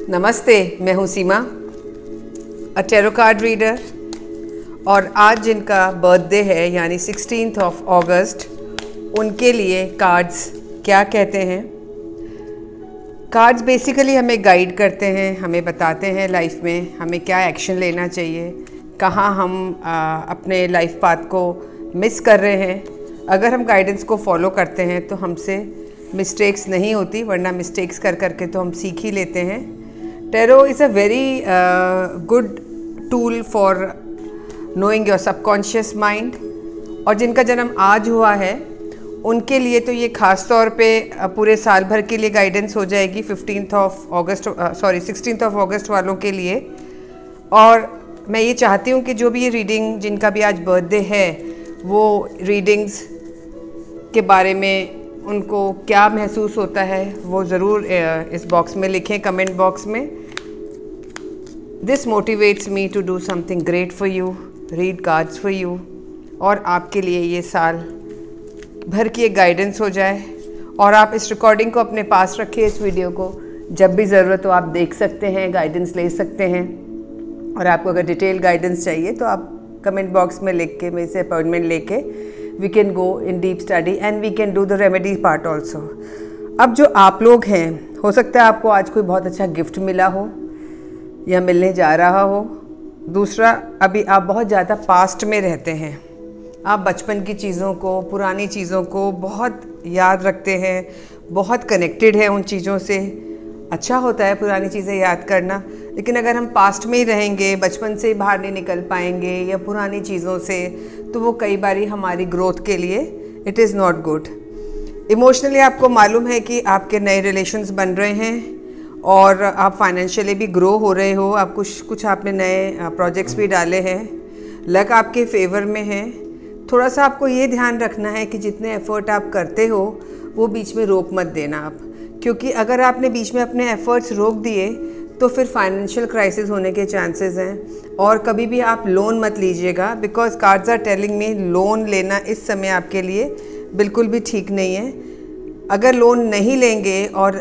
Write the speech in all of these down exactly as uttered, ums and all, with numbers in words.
नमस्ते, मैं हूँ Seema, a tarot card reader. और आज जिनका बर्थडे है यानी सिक्सटीन्थ ऑफ अगस्त, उनके लिए कार्ड्स क्या कहते हैं। कार्ड्स बेसिकली हमें गाइड करते हैं, हमें बताते हैं लाइफ में हमें क्या एक्शन लेना चाहिए, कहाँ हम आ, अपने लाइफ पाथ को मिस कर रहे हैं। अगर हम गाइडेंस को फॉलो करते हैं तो हमसे मिस्टेक्स नहीं होती, वरना मिस्टेक्स कर करके तो हम सीख ही लेते हैं। Tarot is a very good tool for knowing your subconscious mind. और जिनका जन्म आज हुआ है उनके लिए तो ये ख़ास तौर पे पूरे साल भर के लिए गाइडेंस हो जाएगी, fifteenth of August sorry sixteenth of August वालों के लिए। और मैं ये चाहती हूँ कि जो भी ये रीडिंग, जिनका भी आज बर्थडे है, वो रीडिंग्स के बारे में उनको क्या महसूस होता है वो ज़रूर इस बॉक्स में लिखें, कमेंट बॉक्स में। This motivates me to do something great for you, read cards for you, और आपके लिए ये साल भर की एक गाइडेंस हो जाए। और आप इस रिकॉर्डिंग को अपने पास रखिए, इस वीडियो को, जब भी ज़रूरत हो आप देख सकते हैं, गाइडेंस ले सकते हैं। और आपको अगर डिटेल गाइडेंस चाहिए तो आप कमेंट बॉक्स में लिख के, मेरे से अपॉइंटमेंट लेके, we can go in deep study and we can do the remedy part also. अब जो आप लोग हैं, हो सकता है आपको आज कोई बहुत अच्छा गिफ्ट मिला हो या मिलने जा रहा हो। दूसरा, अभी आप बहुत ज़्यादा पास्ट में रहते हैं, आप बचपन की चीज़ों को, पुरानी चीज़ों को बहुत याद रखते हैं, बहुत कनेक्टेड है उन चीज़ों से। अच्छा होता है पुरानी चीज़ें याद करना, लेकिन अगर हम पास्ट में ही रहेंगे, बचपन से ही बाहर नहीं निकल पाएंगे या पुरानी चीज़ों से, तो वो कई बारी हमारी ग्रोथ के लिए it is not good. Emotionally आपको मालूम है कि आपके नए रिलेशंस बन रहे हैं और आप फाइनेंशियली भी ग्रो हो रहे हो, आप कुछ कुछ आपने नए प्रोजेक्ट्स भी डाले हैं, लक आपके फेवर में है। थोड़ा सा आपको ये ध्यान रखना है कि जितने एफ़र्ट आप करते हो वो बीच में रोक मत देना आप, क्योंकि अगर आपने बीच में अपने एफ़र्ट्स रोक दिए तो फिर फाइनेंशियल क्राइसिस होने के चांसेस हैं। और कभी भी आप लोन मत लीजिएगा, बिकॉज कार्ड्स आर टेलिंग में लोन लेना इस समय आपके लिए बिल्कुल भी ठीक नहीं है। अगर लोन नहीं लेंगे और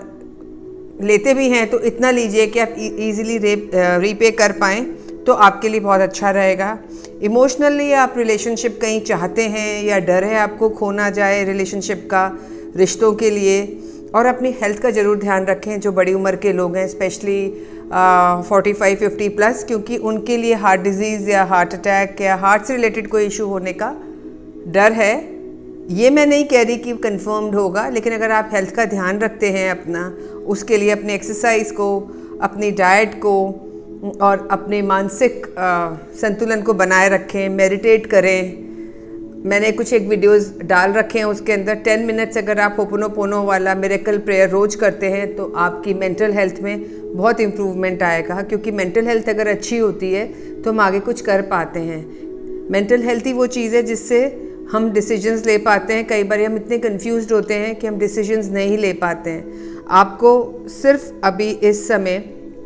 लेते भी हैं तो इतना लीजिए कि आप ईज़िली रीपे कर पाएँ, तो आपके लिए बहुत अच्छा रहेगा। इमोशनली आप रिलेशनशिप कहीं चाहते हैं या डर है आपको खो ना जाए रिलेशनशिप का, रिश्तों के लिए। और अपनी हेल्थ का ज़रूर ध्यान रखें, जो बड़ी उम्र के लोग हैं, specially forty five fifty plus, क्योंकि उनके लिए हार्ट डिजीज़ या हार्ट अटैक या हार्ट से रिलेटेड कोई इशू होने का डर है। ये मैं नहीं कह रही कि कंफर्म्ड होगा, लेकिन अगर आप हेल्थ का ध्यान रखते हैं अपना, उसके लिए अपने एक्सरसाइज को, अपनी डाइट को और अपने मानसिक संतुलन को बनाए रखें, मेडिटेट करें। मैंने कुछ एक वीडियोस डाल रखे हैं, उसके अंदर टेन मिनट्स अगर आप होपोनोपोनो वाला मिरेकल प्रेयर रोज़ करते हैं तो आपकी मेंटल हेल्थ में बहुत इम्प्रूवमेंट आएगा। क्योंकि मेंटल हेल्थ अगर अच्छी होती है तो हम आगे कुछ कर पाते हैं। मेंटल हेल्थ ही वो चीज़ है जिससे हम डिसीजंस ले पाते हैं। कई बार हम इतने कंफ्यूज्ड होते हैं कि हम डिसीजंस नहीं ले पाते हैं। आपको सिर्फ अभी इस समय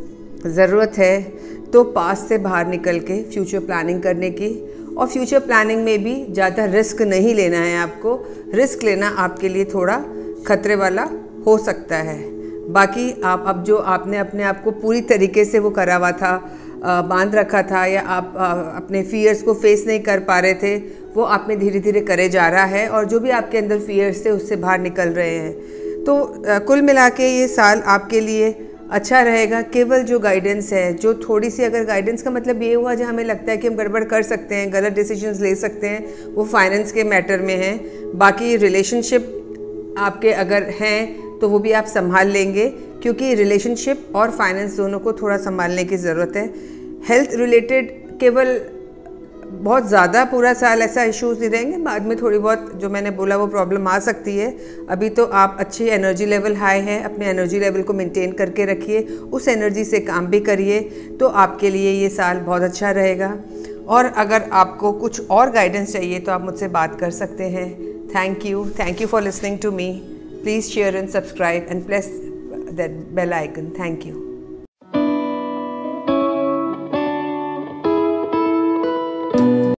ज़रूरत है तो पास्ट से बाहर निकल के फ्यूचर प्लानिंग करने की, और फ्यूचर प्लानिंग में भी ज़्यादा रिस्क नहीं लेना है आपको। रिस्क लेना आपके लिए थोड़ा खतरे वाला हो सकता है। बाकी आप अब जो आपने अपने आप को पूरी तरीके से वो करा हुआ था, बांध रखा था, या आप आ, अपने फियर्स को फेस नहीं कर पा रहे थे, वो आपने धीरे धीरे करे जा रहा है। और जो भी आपके अंदर फियर्स थे उससे बाहर निकल रहे हैं। तो आ, कुल मिला के ये साल आपके लिए अच्छा रहेगा। केवल जो गाइडेंस है, जो थोड़ी सी, अगर गाइडेंस का मतलब ये हुआ जो हमें लगता है कि हम गड़बड़ कर सकते हैं, गलत डिसीजंस ले सकते हैं, वो फाइनेंस के मैटर में है। बाकी रिलेशनशिप आपके अगर हैं तो वो भी आप संभाल लेंगे, क्योंकि रिलेशनशिप और फाइनेंस दोनों को थोड़ा संभालने की ज़रूरत है। हेल्थ रिलेटेड केवल बहुत ज़्यादा पूरा साल ऐसा इश्यूज़ नहीं रहेंगे, बाद में थोड़ी बहुत जो मैंने बोला वो प्रॉब्लम आ सकती है। अभी तो आप अच्छी एनर्जी लेवल हाई है, अपने एनर्जी लेवल को मेंटेन करके रखिए, उस एनर्जी से काम भी करिए, तो आपके लिए ये साल बहुत अच्छा रहेगा। और अगर आपको कुछ और गाइडेंस चाहिए तो आप मुझसे बात कर सकते हैं। Thank you thank you for listening to me. Please share and subscribe and press that bell icon. Thank you.